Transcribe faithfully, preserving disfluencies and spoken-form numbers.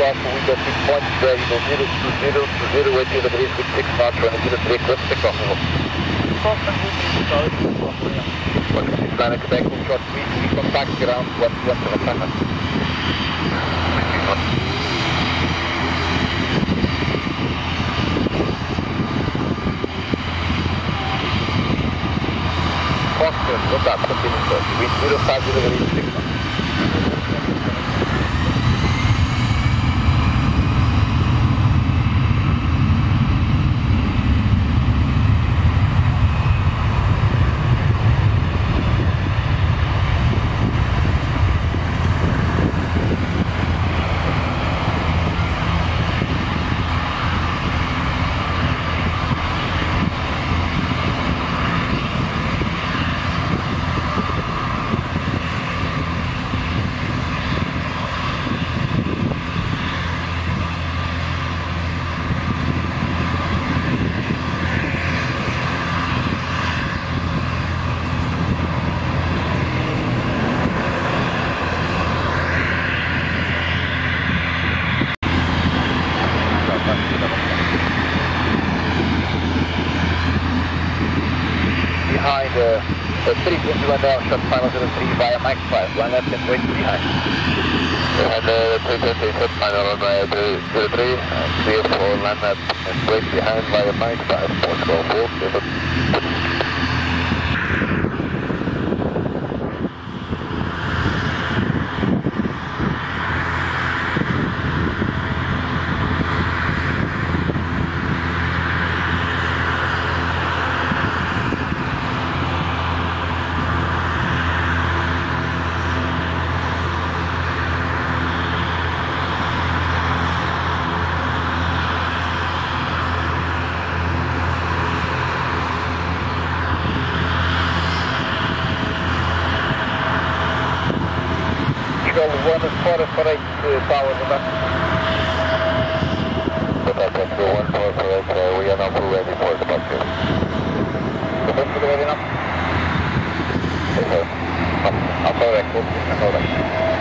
off for window six points, there you go zero two zero two zero, eight zero degrees with six knots, running zero three, close take off. Welcome to Planet Quebec, full short speed, we contact ground one one seven five. Foster, contact, continue search, wind zero five zero degrees, six knots. Behind uh, the three twenty-one down, shot final zero three via Mike five, one left and wait behind. Behind the three twenty, shot final via zero three, and clear for land up and wait behind via Mike five, Portugal four, seven. one four four eight uh, power, over. Contact one four four eight, uh, we are now full ready for departure. Contact ready now? Yes sir. I'll correct, I'll correct.